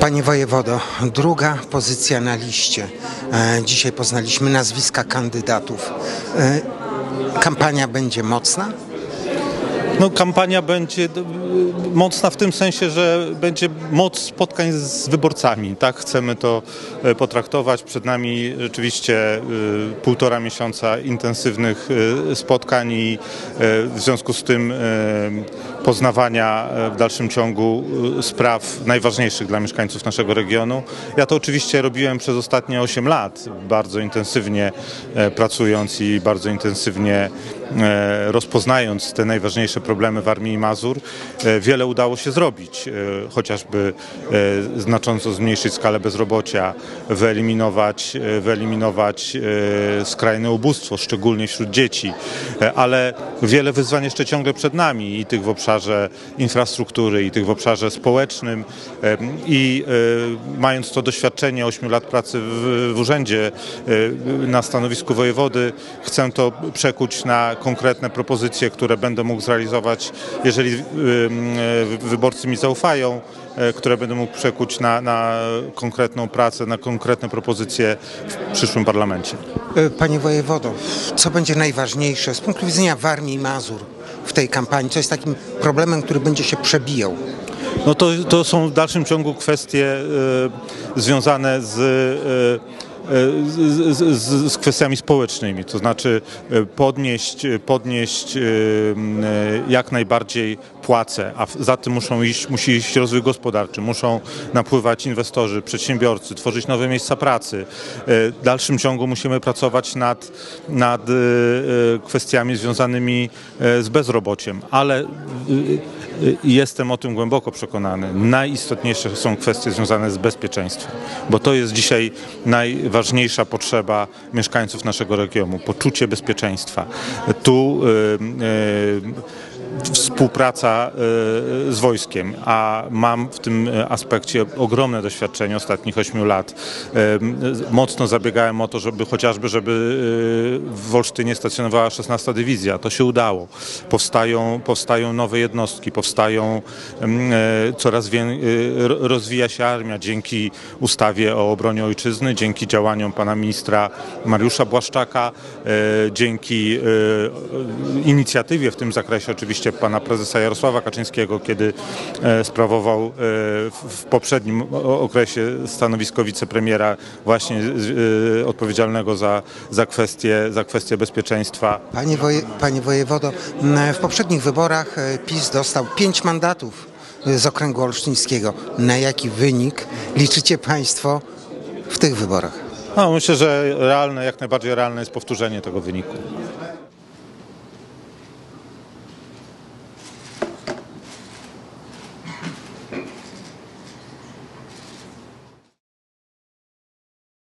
Panie wojewodo, druga pozycja na liście. Dzisiaj poznaliśmy nazwiska kandydatów. Kampania będzie mocna? No, kampania będzie mocna w tym sensie, że będzie moc spotkań z wyborcami. Tak chcemy to potraktować. Przed nami rzeczywiście 1,5 miesiąca intensywnych spotkań i w związku z tym poznawania w dalszym ciągu spraw najważniejszych dla mieszkańców naszego regionu. Ja to oczywiście robiłem przez ostatnie 8 lat, bardzo intensywnie pracując i bardzo intensywnie rozpoznając te najważniejsze problemy w Warmii i Mazur. Wiele udało się zrobić, chociażby znacząco zmniejszyć skalę bezrobocia, wyeliminować skrajne ubóstwo, szczególnie wśród dzieci, ale wiele wyzwań jeszcze ciągle przed nami i tych w obszarze infrastruktury, i tych w obszarze społecznym i mając to doświadczenie 8 lat pracy w urzędzie na stanowisku wojewody, chcę to przekuć na konkretne propozycje, które będę mógł zrealizować, jeżeli wyborcy mi zaufają, które będę mógł przekuć na konkretną pracę, na konkretne propozycje w przyszłym parlamencie. Panie wojewodo, co będzie najważniejsze z punktu widzenia Warmii i Mazur w tej kampanii? Co jest takim problemem, który będzie się przebijał? No to są w dalszym ciągu kwestie związane z kwestiami społecznymi, to znaczy podnieść jak najbardziej płace, a za tym musi iść rozwój gospodarczy, muszą napływać inwestorzy, przedsiębiorcy, tworzyć nowe miejsca pracy. W dalszym ciągu musimy pracować nad kwestiami związanymi z bezrobociem, ale jestem o tym głęboko przekonany. Najistotniejsze są kwestie związane z bezpieczeństwem, bo to jest dzisiaj najważniejsza potrzeba mieszkańców naszego regionu. Poczucie bezpieczeństwa. Tu współpraca z wojskiem, a mam w tym aspekcie ogromne doświadczenie ostatnich 8 lat. Mocno zabiegałem o to, żeby w Olsztynie stacjonowała 16. Dywizja. To się udało. Powstają nowe jednostki, rozwija się armia dzięki ustawie o obronie ojczyzny, dzięki działaniom pana ministra Mariusza Błaszczaka, dzięki inicjatywie w tym zakresie oczywiście pana prezesa Jarosława Kaczyńskiego, kiedy sprawował w poprzednim okresie stanowisko wicepremiera właśnie odpowiedzialnego za kwestie bezpieczeństwa. Panie wojewodo, w poprzednich wyborach PiS dostał 5 mandatów z okręgu olsztyńskiego. Na jaki wynik liczycie państwo w tych wyborach? No, myślę, że jak najbardziej realne jest powtórzenie tego wyniku.